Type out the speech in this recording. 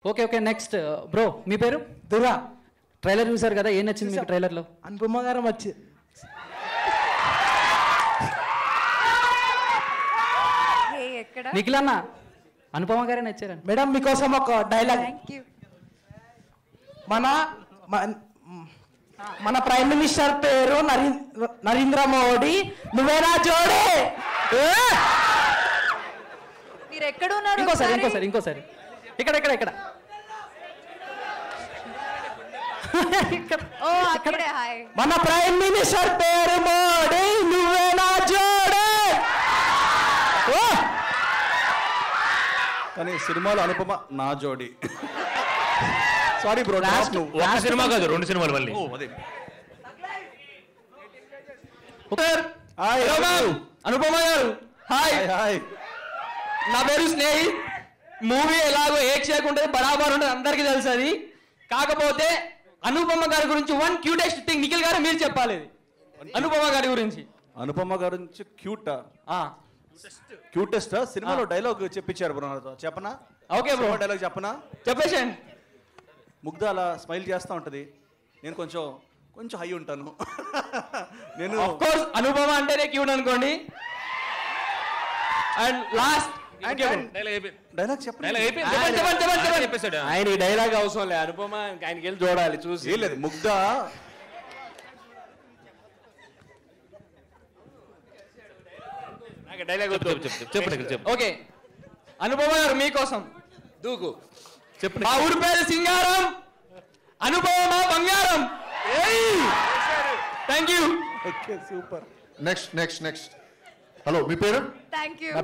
Okay okay next bro మీ పేరు దురా. ట్రైలర్ చూసారు కదా, ఏం నచ్చింది మీకు ట్రైలర్లో? అనుపమ గారు వచ్చి నిఖిల్ అన్న అనుపమ గారే నచ్చారండి. మేడం మీకోసం ఒక డైలాగ్. మన మన ప్రైమ్ మినిస్టర్ పేరు నరేంద్ర మోడీ, నువ్వేనా జోడే. మీరు ఎక్కడ ఉన్నారు? ఇంకోసారి ఇక్కడ ఓ అక్కడే. హాయ్. మన ప్రైమ్ మినిస్టర్ పేరు మోడీ, నువ్వేనా జోడే. కానీ సినిమాలో అనుపమ నా జోడి. సారీ బ్రో, ఒక సినిమా కాదు 2 సినిమాలు మళ్ళీ. అనుపమ గారు హాయ్. హాయ్, నా పేరు స్నేహి. మూవీ ఎలాగో ఏక్ చేయకుంటే బరాబర్ ఉంటుంది, అందరికీ తెలుసు అది. కాకపోతే అనుపమ గారి గురించి వన్ క్యూటెస్ట్ థింగ్ నిఖిల్ గారు మీరు చెప్పాలి. అనుపమ గారి గురించి. అనుపమ గారి నుంచి క్యూటెస్ట్ సినిమాలో డైలాగ్ చెప్పించారు బ్రో నాతో. చెప్పనా? ఓకే బ్రో, డైలాగ్ చెప్పనా? చెప్పేసేయండి. ముగ్ధ అలా స్మైల్ చేస్తూ ఉంటుంది, నేను కొంచెం హై ఉంటాను. నేను ఆఫ్ కోర్స్ అనుపమ అంటేనే క్యూట్ అనుకోండి. అండ్ లాస్ట్ డైలాగ్ చెప్పండి. ఆయన ఈ డైలాగ్ అవసరం లేదు, అనుపమ ఆయనకి వెళ్ళి చూడాలి చూసి. ఏం లేదు, ముగ్ధ డైలాగ్ చెప్పండి. ఓకే అనుపమ గారు మీకోసం దూకు చెప్పండి. మా ఊరి పేరు సింగారం, అనుపమ మా బంగారం. Thank you. Okay super. Next hello మీ పేరు? Thank you. నా